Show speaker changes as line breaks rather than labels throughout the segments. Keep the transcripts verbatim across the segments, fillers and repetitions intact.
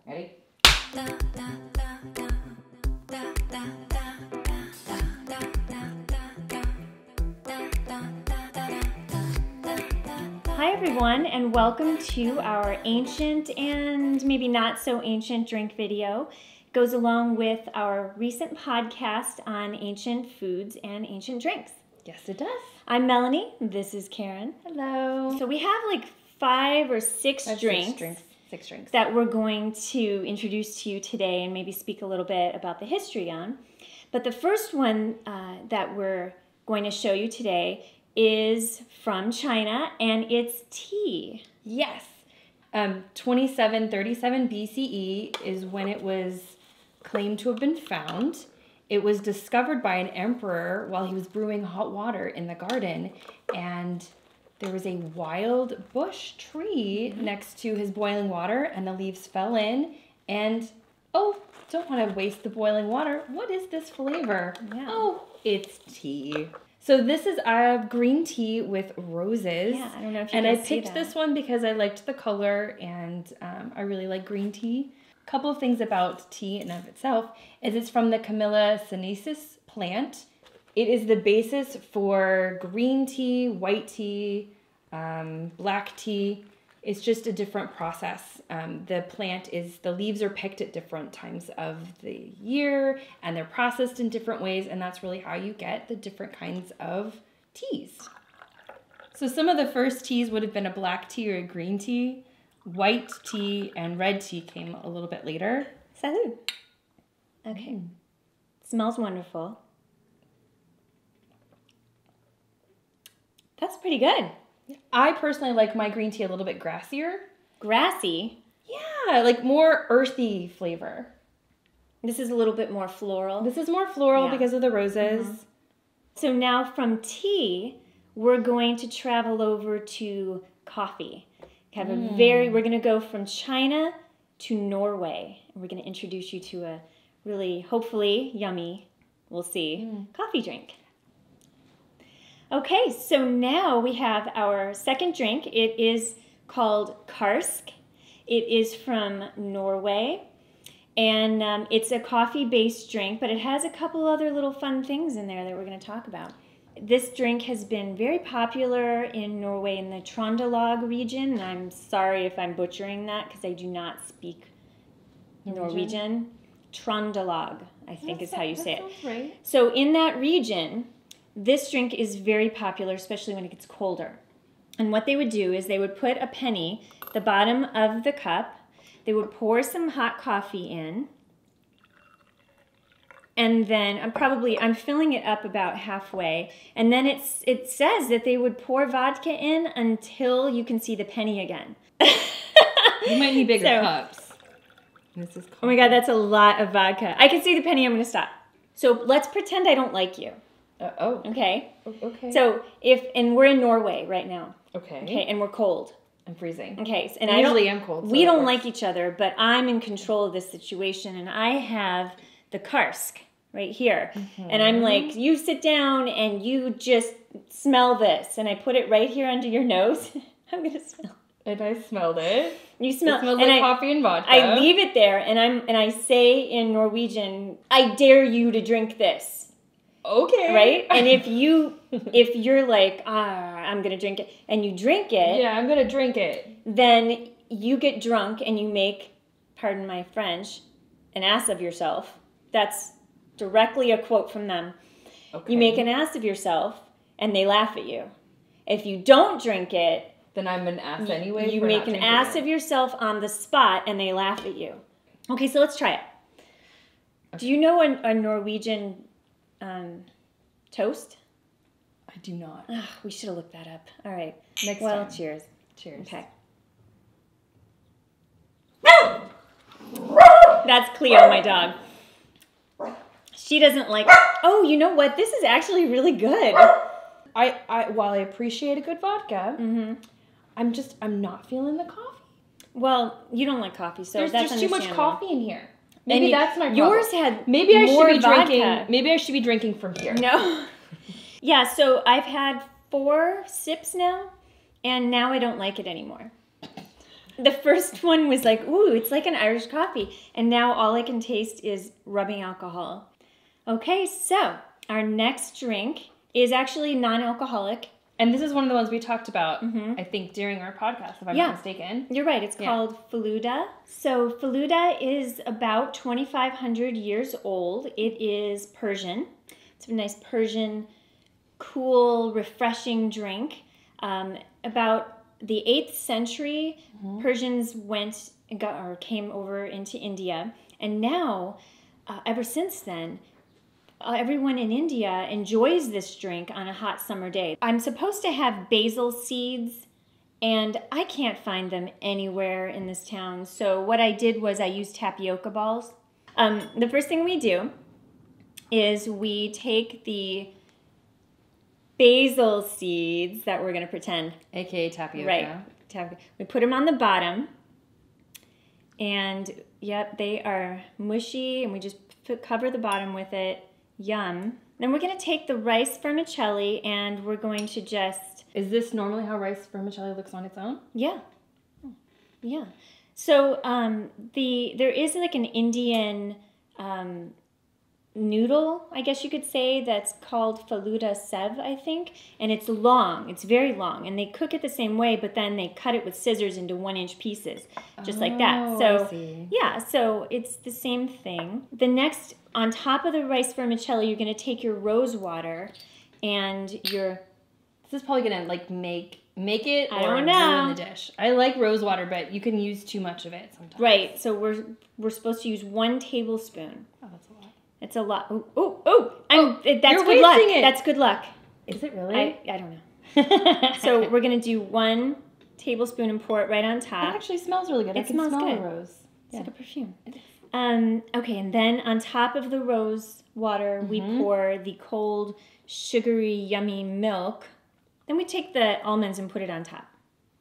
Ready?
Hi everyone, and welcome to our ancient and maybe not so ancient drink video. It goes along with our recent podcast on ancient foods and ancient drinks.
Yes, it does.
I'm Melanie. This is Karen.
Hello.
So we have like five or six
Five,
drinks.
Six drinks. Six drinks.
That we're going to introduce to you today and maybe speak a little bit about the history on. But the first one uh, that we're going to show you today is from China, and it's tea.
Yes. Um, twenty-seven thirty-seven B C E is when it was claimed to have been found. It was discovered by an emperor while he was brewing hot water in the garden, and there was a wild bush tree mm-hmm. next to his boiling water, and the leaves fell in, and, oh, don't want to waste the boiling water. What is this flavor?
Yeah.
Oh, it's tea. So this is a green tea with roses.
Yeah, I don't know if you
And
can
I
see
picked
that.
this one because I liked the color, and um, I really like green tea. A couple of things about tea in and of itself is it's from the Camellia sinensis plant. It is the basis for green tea, white tea, um, black tea. It's just a different process. Um, the plant is, the leaves are picked at different times of the year, and they're processed in different ways, and that's really how you get the different kinds of teas. So some of the first teas would have been a black tea or a green tea. White tea and red tea came a little bit later.
Salud. Okay. Mm. Smells wonderful. That's pretty good.
I personally like my green tea a little bit grassier.
Grassy?
Yeah, like more earthy flavor.
This is a little bit more floral.
This is more floral
yeah.
because of the roses.
Mm-hmm. So now from tea, we're going to travel over to coffee. Have mm. a very, we're going to go from China to Norway. And we're going to introduce you to a really, hopefully, yummy, we'll see, mm. coffee drink. Okay, so now we have our second drink. It is called Karsk. It is from Norway, and um, it's a coffee-based drink, but it has a couple other little fun things in there that we're going to talk about. This drink has been very popular in Norway in the Trøndelag region, and I'm sorry if I'm butchering that because I do not speak Norwegian. Trøndelag, I think
That's
is how you
that
say
sounds
it.
Right.
So in that region, this drink is very popular, especially when it gets colder. And what they would do is they would put a penny at the bottom of the cup. They would pour some hot coffee in. And then I'm probably, I'm filling it up about halfway. And then it's it says that they would pour vodka in until you can see the penny again.
You might need bigger
so,
cups. This is
oh my God, that's a lot of vodka. I can see the penny, I'm going to stop. So let's pretend I don't like you.
Uh, oh.
Okay.
Okay.
So if, and we're in Norway right now.
Okay.
Okay, and we're cold.
I'm freezing.
Okay, and,
and
I
usually
don't,
I'm cold. So
we don't
works.
like each other, but I'm in control of this situation, and I have the Karsk right here. Mm-hmm. And I'm like, you sit down and you just smell this. And I put it right here under your nose. I'm going to smell.
And I smelled it.
You smell
it. smells
and
like
I,
coffee and vodka.
I leave it there, and I'm and I say in Norwegian, I dare you to drink this.
Okay.
Right? And if you if you're like, ah, I'm going to drink it, and you drink it.
Yeah, I'm going to drink it.
Then you get drunk and you make, pardon my French, an ass of yourself. That's directly a quote from them. Okay. You make an ass of yourself, and they laugh at you. If you don't drink it,
then I'm an ass anyway.
You make an ass it. of yourself on the spot, and they laugh at you. Okay, so let's try it. Okay. Do you know a, a Norwegian um, toast?
I do not.
Ugh, we should have looked that up. All right.
Next
well,
time.
cheers.
Cheers.
Okay. That's Cleo, my dog. She doesn't like... Oh, you know what? This is actually really good.
I, I while I appreciate a good vodka,
mm-hmm.
I'm just, I'm not feeling the coffee.
Well, you don't like coffee, so
There's
that's
just too much coffee in here. Maybe
and
that's my problem.
Yours had
maybe I
more
should be
vodka.
drinking. Maybe I should be drinking from here.
No. Yeah, so I've had four sips now, and now I don't like it anymore. The first one was like, ooh, it's like an Irish coffee. And now all I can taste is rubbing alcohol. Okay, so our next drink is actually non-alcoholic.
And this is one of the ones we talked about,
mm-hmm.
I think, during our podcast, if I'm
yeah.
not mistaken.
You're right. It's
yeah.
called Falooda. So Falooda is about twenty-five hundred years old. It is Persian. It's a nice Persian, cool, refreshing drink. Um, about the eighth century, mm-hmm. Persians went and got, or came over into India. And now, uh, ever since then, Uh, everyone in India enjoys this drink on a hot summer day. I'm supposed to have basil seeds, and I can't find them anywhere in this town. So what I did was I used tapioca balls. Um, the first thing we do is we take the basil seeds that we're going to pretend.
A K A tapioca.
Right. Tapioca. We put them on the bottom. And, yep, they are mushy, and we just put, cover the bottom with it. Yum. Then we're going to take the rice vermicelli and we're going to just...
Is this normally how rice vermicelli looks on its own?
Yeah. Yeah. So um, the there is like an Indian um, noodle, I guess you could say, that's called Falooda sev, I think. And it's long. It's very long. And they cook it the same way, but then they cut it with scissors into one-inch pieces, just oh, like that. So,
I see.
Yeah, so it's the same thing. The next, on top of the rice vermicelli, you're going to take your rose water and your...
This is probably going to, like, make... Make it
I
or
don't know.
ruin the dish. I like rose water, but you can use too much of it sometimes.
Right. So we're we're supposed to use one tablespoon.
Oh, that's a lot.
It's a lot. Oh, oh, oh! I'm,
oh
that's
you're
good luck.
It.
That's good luck.
Is it really?
I, I don't know. So we're gonna do one tablespoon and pour it right on top.
It actually smells really good.
It
I can
smells
smell
good.
the rose.
It's
Yeah.
like a perfume. Um. Okay, and then on top of the rose water, mm-hmm. we pour the cold, sugary, yummy milk. Then we take the almonds and put it on top.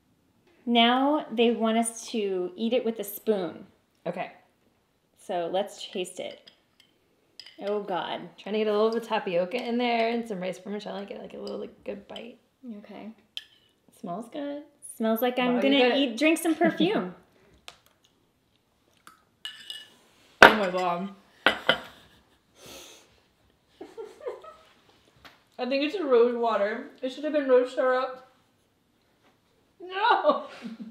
Now they want us to eat it with a spoon.
Okay.
So let's taste it. Oh, God.
Trying to get a little bit of tapioca in there and some rice vermicelli. Get like a little like, good bite.
Okay.
It smells good.
Smells like I'm
Wow,
going to eat, drink some perfume.
Oh, my God. I think it's a rose water. It should have been rose syrup. No!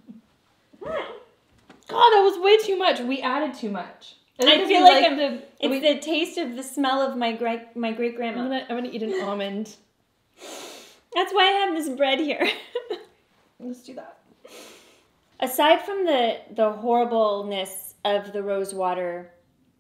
God, that was way too much. We added too much.
And I feel like, like
the,
it's
we,
the taste of the smell of my great my great grandma.
I'm gonna, I'm gonna eat an almond.
That's why I have this bread here.
Let's do that.
Aside from the the horribleness of the rose water,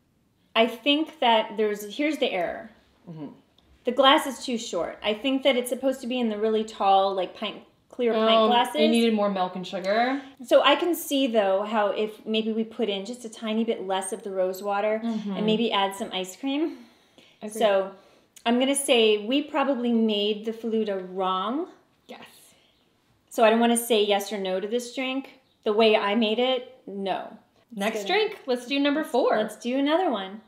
I think that there's here's the error. Mm-hmm. The glass is too short. I think that it's supposed to be in the really tall, like pint. Clear pint um, glasses.
You needed more milk and sugar.
So I can see, though, how if maybe we put in just a tiny bit less of the rose water mm-hmm. and maybe add some ice cream. Agreed. So I'm going to say we probably made the Falooda wrong.
Yes.
So I don't want to say yes or no to this drink. The way I made it, no.
Next drink. Let's do number four.
Let's do another one.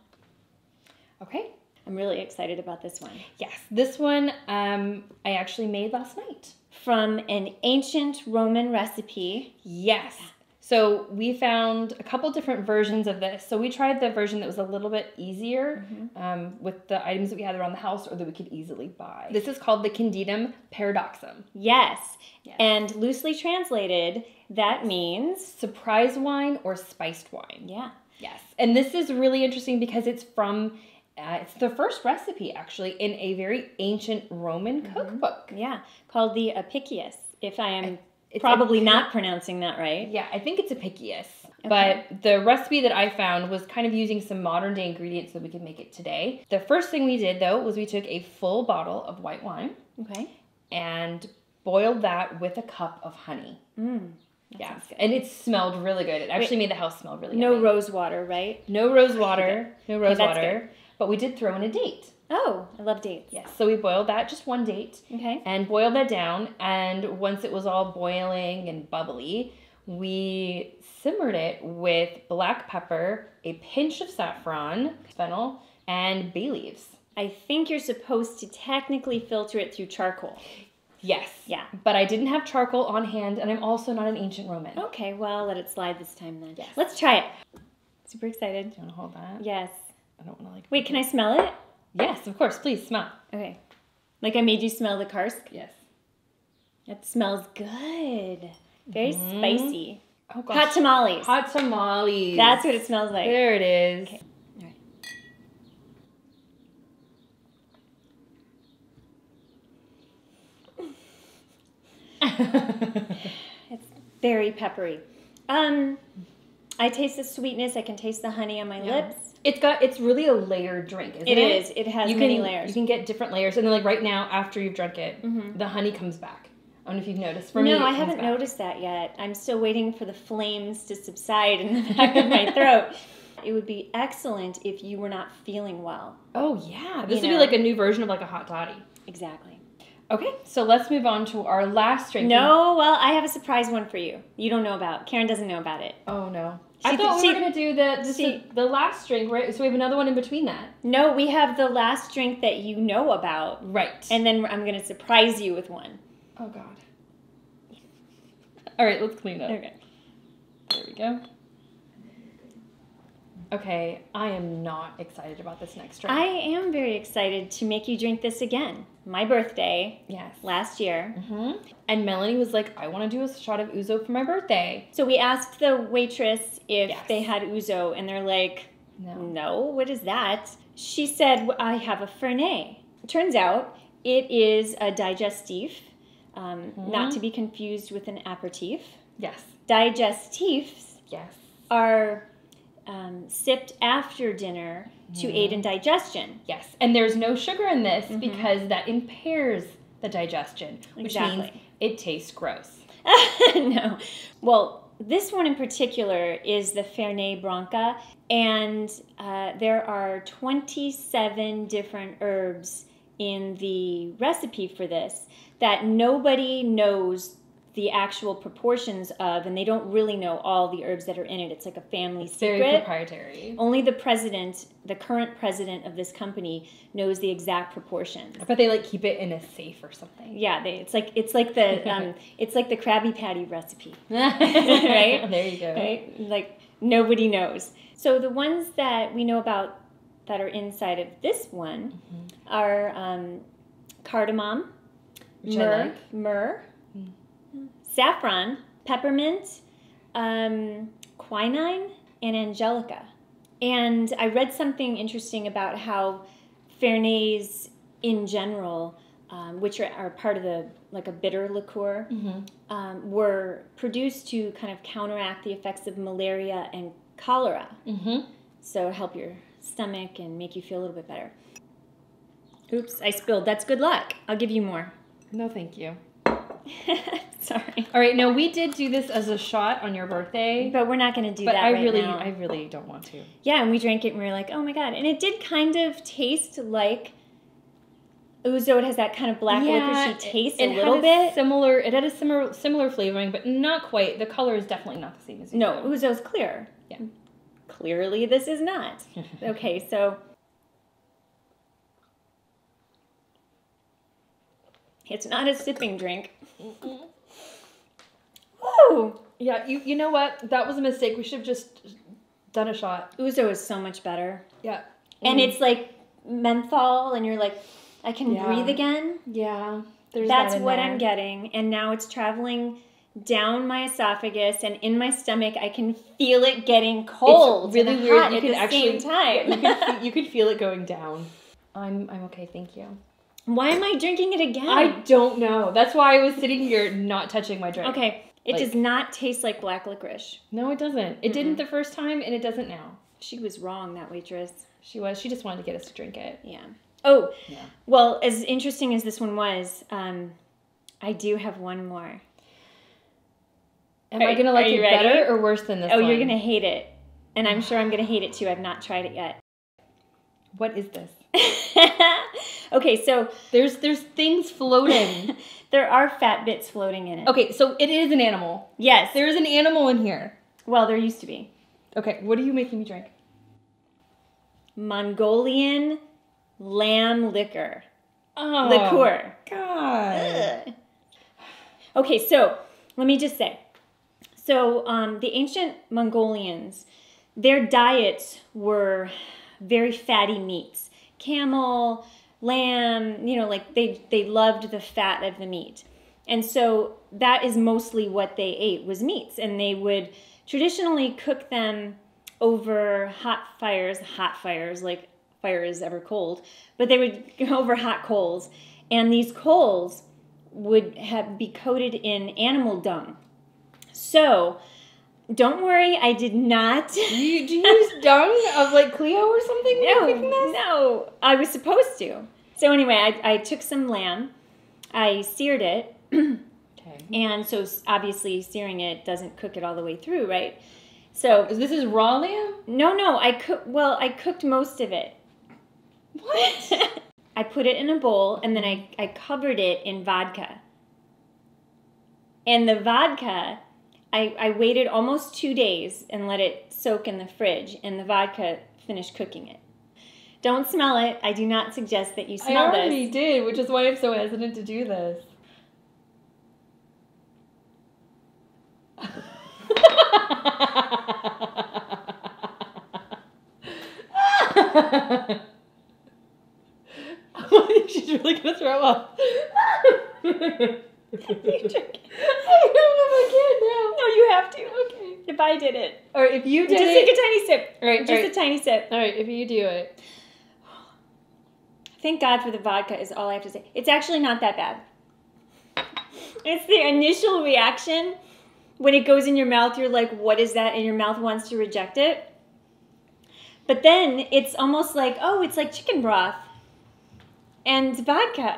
Okay.
I'm really excited about this one.
Yes. This one um, I actually made last night.
From an ancient Roman recipe.
Yes. So we found a couple different versions of this. So we tried the version that was a little bit easier mm-hmm. um, with the items that we had around the house or that we could easily buy. This is called the Conditum Paradoxum.
Yes. yes. And loosely translated, that means...
surprise wine or spiced wine.
Yeah.
Yes. And this is really interesting because it's from... Uh, it's the first recipe, actually, in a very ancient Roman mm-hmm. cookbook.
Yeah, called the Apicius, if I am it's probably a, not pronouncing that right.
Yeah, I think it's Apicius. Okay. But the recipe that I found was kind of using some modern-day ingredients so we could make it today. The first thing we did, though, was we took a full bottle of white wine.
Okay.
And boiled that with a cup of honey.
Mm.
Yeah, and it smelled really good. It actually Wait, made the house smell really good.
No yummy. Rose water, right?
No rose water. No rose
okay,
water.
Good.
But we did throw in a date.
Oh, I love dates.
Yes. So we boiled that, just one date.
Okay.
And boiled that down. And once it was all boiling and bubbly, we simmered it with black pepper, a pinch of saffron, fennel, and bay leaves.
I think you're supposed to technically filter it through charcoal.
Yes.
Yeah.
But I didn't have charcoal on hand, and I'm also not an ancient Roman.
Okay, well, let it slide this time then.
Yes.
Let's try it. Super excited.
Do you want to hold that?
Yes.
I don't want to like...
Wait, can I smell it?
Yes, of course. Please, smell.
Okay. Like I made you smell the Karsk?
Yes.
It smells good. Very mm-hmm. spicy.
Oh, gosh.
Hot tamales.
Hot tamales.
That's what it smells like.
There it is.
Okay. All right. It's very peppery. Um, I taste the sweetness. I can taste the honey on my yeah. lips.
It's got. It's really a layered drink, isn't it?
It is. It has
you
many
can,
layers.
You can get different layers, and then like right now, after you've drunk it,
mm-hmm.
the honey comes back. I don't know if you've noticed. For
no,
me,
I haven't
back.
noticed that yet. I'm still waiting for the flames to subside in the back of my throat. It would be excellent if you were not feeling well.
Oh yeah, this
you
would
know?
be like a new version of like a hot toddy.
Exactly.
Okay, so let's move on to our last drink.
No, well, I have a surprise one for you. You don't know about. Karen doesn't know about it.
Oh no.
She
I thought
th-
we
she,
were going to do the, the,
she,
the last drink, right? So we have another one in between that.
No, we have the last drink that you know about.
Right.
And then I'm going to surprise you with one.
Oh, God. All right, let's clean up.
Okay.
There we go. Okay, I am not excited about this next drink.
I am very excited to make you drink this again. My birthday.
Yes.
Last year.
Mm-hmm. And Melanie was like, I want to do a shot of ouzo for my birthday.
So we asked the waitress if
yes.
they had ouzo, and they're like,
no.
no, what is that? She said, well, I have a Fernet. Turns out it is a digestif, um, mm-hmm. not to be confused with an aperitif.
Yes.
Digestifs
yes.
are um, sipped after dinner to mm-hmm. aid in digestion.
Yes, and there's no sugar in this
mm-hmm.
because that impairs the digestion, which
exactly.
means it tastes gross.
No. Well, this one in particular is the Fernet Branca, and uh, there are twenty-seven different herbs in the recipe for this that nobody knows the actual proportions of, and they don't really know all the herbs that are in it. It's like a family
it's
secret.
Very proprietary.
Only the president, the current president of this company, knows the exact proportions.
I bet they like keep it in a safe or something.
Yeah, they, it's like it's like the um, it's like the Krabby Patty recipe,
right? There you go.
Right, like nobody knows. So the ones that we know about that are inside of this one mm-hmm. are um, cardamom,
Which
myrrh,
I like.
myrrh. Saffron, peppermint, um, quinine, and angelica. And I read something interesting about how Fernets in general, um, which are, are part of the, like a bitter liqueur, mm-hmm. um, were produced to kind of counteract the effects of malaria and cholera. Mm-hmm. So help your stomach and make you feel a little bit better. Oops, I spilled. That's good luck. I'll give you more.
No, thank you.
Sorry.
All right, no, we did do this as a shot on your birthday.
But we're not going to do
but
that
I
right
really,
now.
I really don't want to.
Yeah, and we drank it and we were like, oh my God. And it did kind of taste like ouzo. It has that kind of black
yeah,
licorice taste
it,
a
it
little
had
bit.
A similar, it had a similar similar flavoring, but not quite. The color is definitely not the same as ouzo.
No, ouzo's clear.
Yeah.
Clearly this is not. Okay, so it's not a sipping drink. Mm-mm. Woo!
Yeah, you you know what? That was a mistake. We should have just done a shot.
Ouzo is so much better.
Yeah.
And
mm.
it's like menthol, and you're like, I can
yeah.
breathe again.
Yeah. There's
That's
that
what
there.
I'm getting. And now it's traveling down my esophagus and in my stomach. I can feel it getting cold.
It's really
and
weird.
hot
You
at
can
the
actually,
same time.
you can you can feel it going down. I'm I'm okay, thank you.
Why am I drinking it again?
I don't know. That's why I was sitting here not touching my drink.
Okay. It
like,
does not taste like black licorice.
No, it doesn't. It
Mm-mm.
didn't the first time, and it doesn't now.
She was wrong, that waitress.
She was. She just wanted to get us to drink it.
Yeah. Oh,
yeah.
Well, as interesting as this one was, um, I do have one more.
Am
are,
I going to like it
ready?
better or worse than this
oh,
one?
you're going to hate it. And I'm sure I'm going to hate it too. I've not tried it yet.
What is this?
Okay, so
there's there's things floating.
There are fat bits floating in it.
Okay, so it is an animal.
Yes.
There is an animal in here.
Well, there used to be.
Okay, what are you making me drink?
Mongolian lamb liquor.
Oh.
Liqueur.
God.
Ugh. Okay, so let me just say. So um, the ancient Mongolians, their diets were very fatty meats. Camel, lamb, you know, like they, they loved the fat of the meat. And so that is mostly what they ate, was meats. And they would traditionally cook them over hot fires, hot fires, like fire is ever cold, but they would go over hot coals. And these coals would have be coated in animal dung. So don't worry, I did not.
Do you, do you use dung of like Cleo or something? When
No,
you're cooking this?
no, I was supposed to. So anyway, I, I took some lamb, I seared it,
Okay.
and so s- obviously searing it doesn't cook it all the way through, right? So
Is this is raw lamb?
no, no, I cook. Well, I cooked most of it.
What?
I put it in a bowl, and then I, I covered it in vodka. And the vodka, I, I waited almost two days and let it soak in the fridge, and the vodka finished cooking it. Don't smell it. I do not suggest that you
I
smell
already
this.
did, which is why I'm so hesitant to do this. I think she's really gonna throw up.
You drink it.
I don't know if I can now.
No, you have to.
Okay.
If I did it.
Or if you did
Just
it.
take a tiny sip.
All right,
Just
all
a
right.
tiny sip.
All right, if you do it.
Thank God for the vodka is all I have to say. It's actually not that bad. It's the initial reaction. When it goes in your mouth, you're like, what is that? And your mouth wants to reject it. But then it's almost like, oh, it's like chicken broth and vodka.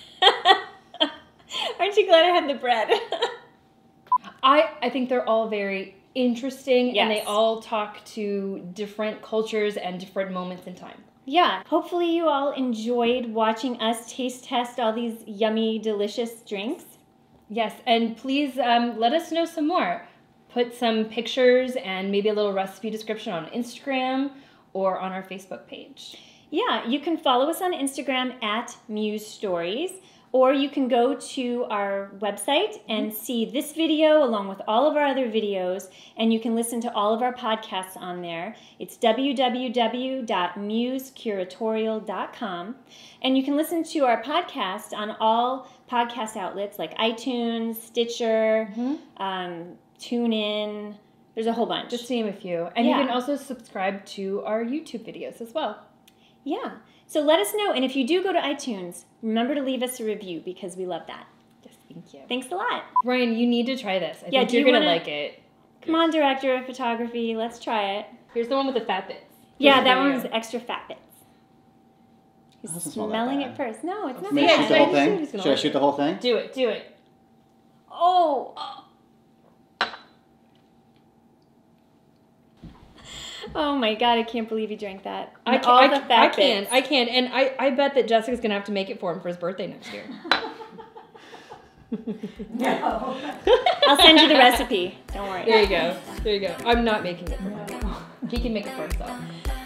Aren't you glad I had the bread?
I, I think they're all very interesting, and they
Yes.
all talk to different cultures and different moments in time.
Yeah, hopefully you all enjoyed watching us taste test all these yummy, delicious drinks.
Yes, and please um, let us know some more. Put some pictures and maybe a little recipe description on Instagram or on our Facebook page.
Yeah, you can follow us on Instagram at Muse Stories, or you can go to our website and see this video along with all of our other videos, and you can listen to all of our podcasts on there. It's w w w dot muse curatorial dot com, and you can listen to our podcast on all podcast outlets like iTunes, Stitcher,
Mm-hmm.
um, TuneIn. There's a whole bunch.
Just to name a few. And
Yeah.
you can also subscribe to our YouTube videos as well.
Yeah. So let us know. And if you do go to iTunes, remember to leave us a review because we love that.
Yes, thank you.
Thanks a lot.
Ryan, you need to try this. I
Yeah,
think
do
you're
you
going to
wanna-
like it.
Come on, director of photography. Let's try it.
Here's the one with the fat bits.
Yeah,
Here's
that
the
one
video.
was extra fat bits. He's
doesn't smell that
smelling
bad.
it first. No, it's not
May I
Yeah,
shoot
bad.
the
I
whole
just
thing?
think he's gonna
Should I
like
shoot
it.
the whole thing?
Do it, do it.
Oh. Oh my God, I can't believe you drank that.
I
And
can,
all
I,
the
can,
fat
I can,
bits.
I can, and I, I bet that Jessica's gonna have to make it for him for his birthday next year.
No.
I'll send you the recipe. Don't worry.
There you go. There you go. I'm not making it for him. He can make it for himself.